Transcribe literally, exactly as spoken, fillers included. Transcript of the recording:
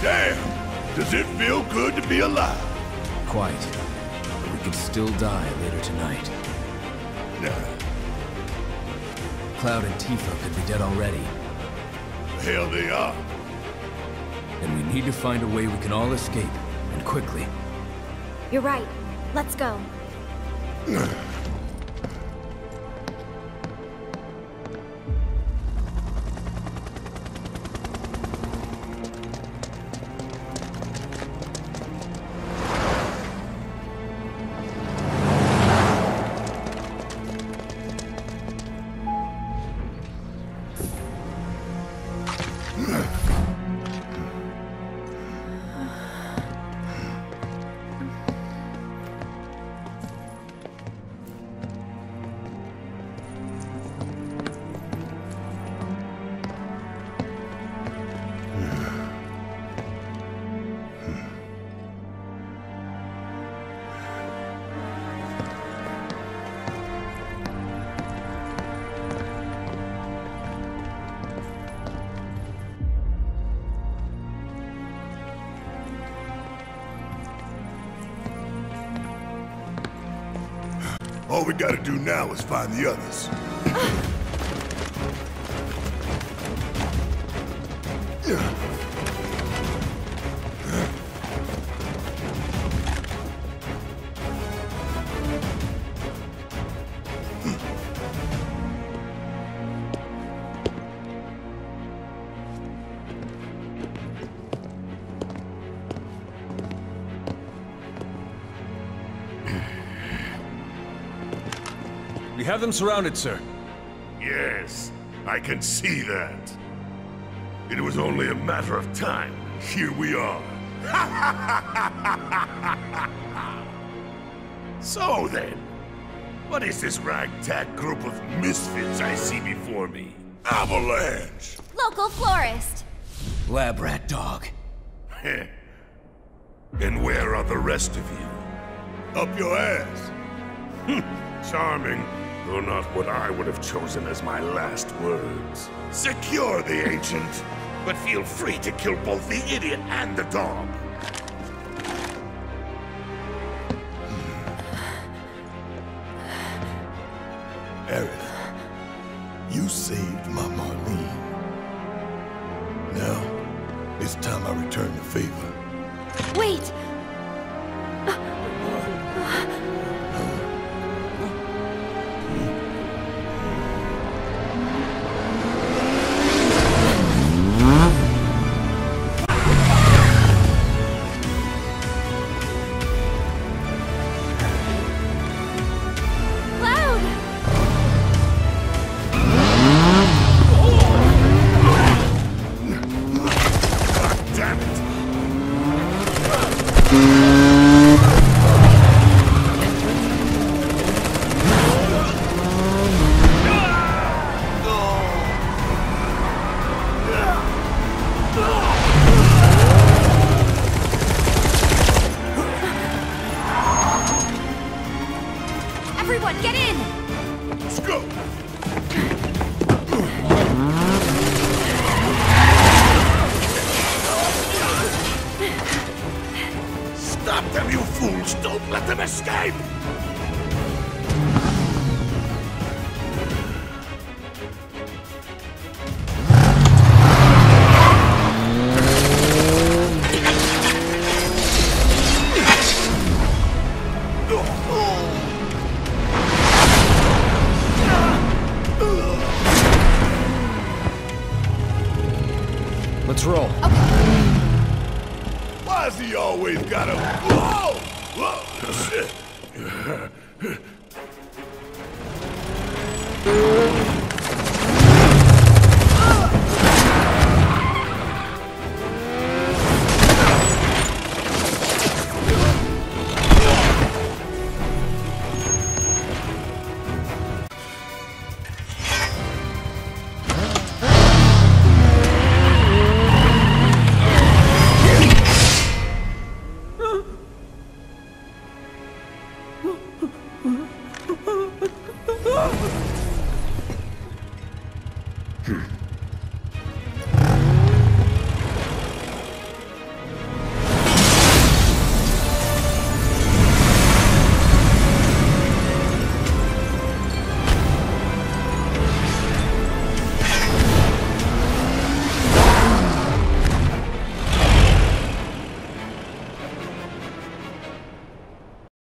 Damn! Does it feel good to be alive? Quite. But we could still die later tonight. Nah. Cloud and Tifa could be dead already. Hell they are. And we need to find a way we can all escape, and quickly. You're right. Let's go. All we gotta do now is find the others. We have them surrounded, sir. Yes, I can see that. It was only a matter of time. Here we are. So then, what is this ragtag group of misfits I see before me? Avalanche! Local florist. Lab rat dog. And where are the rest of you? Up your ass. Charming, though not what I would have chosen as my last words. Secure the Ancient, but feel free to kill both the idiot and the dog. Aerith, you saved my Marlene. Now, it's time I return the favor. Wait! Everyone, get in! Let's go! Stop them, you fools! Don't let them escape! Let's roll. Okay. Why's he always gotta... Whoa! Whoa! Shit!